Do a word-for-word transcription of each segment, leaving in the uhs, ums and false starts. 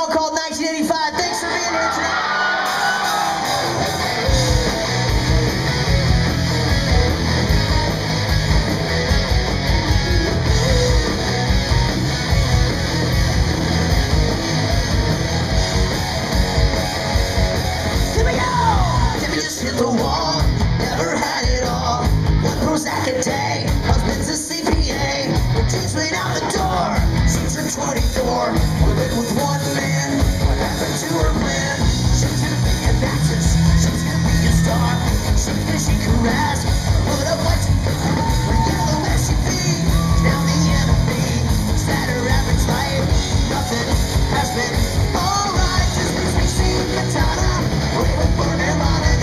song called nineteen eighty-five. Thanks for being here tonight. Hit the wall, never had it all. One Prozac a day, husband's a C P A. Her jeans went out the door, she turned twenty-four. Living with one man, what happened to her plan? She was gonna be an actress, she was gonna be a star. She knew she could rap, put up what to do. But yellow as she be, now the enemy. Sad her average life, nothing has been alright. Just makes me see Madonna, we would burn her on it.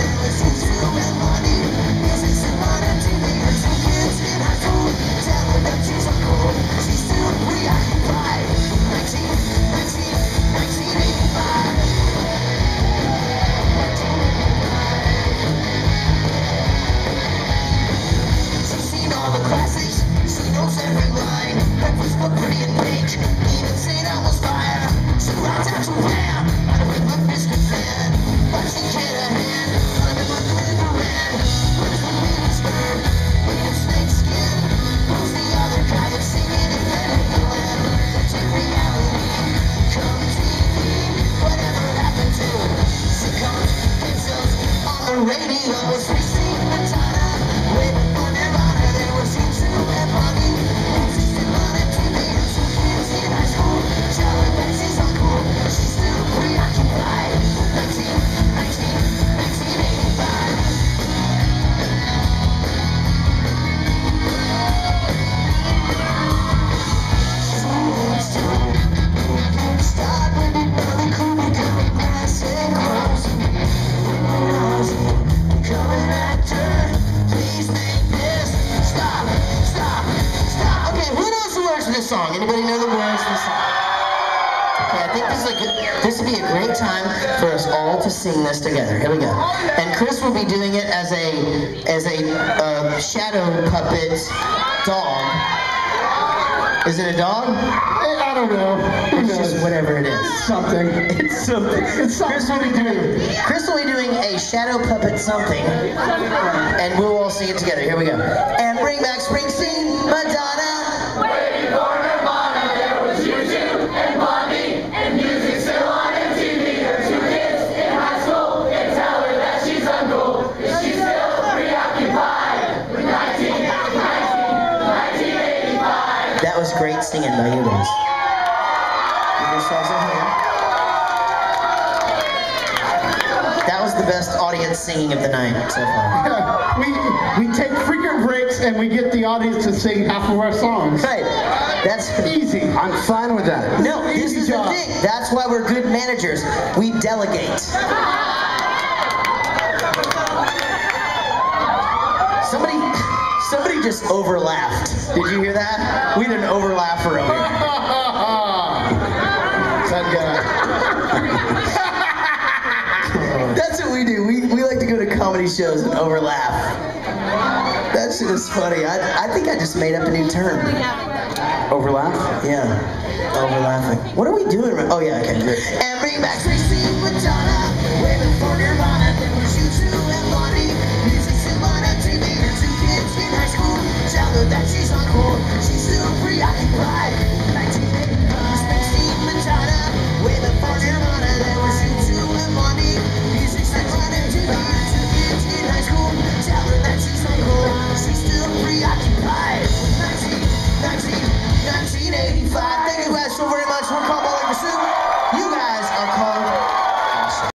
Song. Anybody know the words to the song? Okay, I think this is a good, this would be a great time for us all to sing this together. Here we go. And Chris will be doing it as a as a uh, shadow puppet dog. Is it a dog? I don't know. It's just whatever it is. Something. It's something. It's something. Chris will be doing. Chris will be doing a shadow puppet something, and we'll all sing it together. Here we go. And bring back Springsteen, Madonna. Waiting for Nirvana, there was YouTube and Blondie, and music still on M T V. Her two kids in high school, they tell her that she's uncool. Is she still preoccupied with nineteen eighty-five? That was great singing by you guys. Give yourselves a hand. That was the best audience singing of the night so far. Yeah, we, we take frequent breaks and we get the audience to sing half of our songs. Right. That's easy. I'm fine with that. No, this is the thing. That's why we're good managers. We delegate. Somebody, somebody just overlaughed. Did you hear that? We had an overlaugher over here. That guy. That's what we do. We, we like to go to comedy shows and overlaugh. That shit is funny. I, I think I just made up a new term. Overlap? Yeah. Overlapping. What are we doing? Oh, yeah, okay. And bring back Springsteen, Madonna.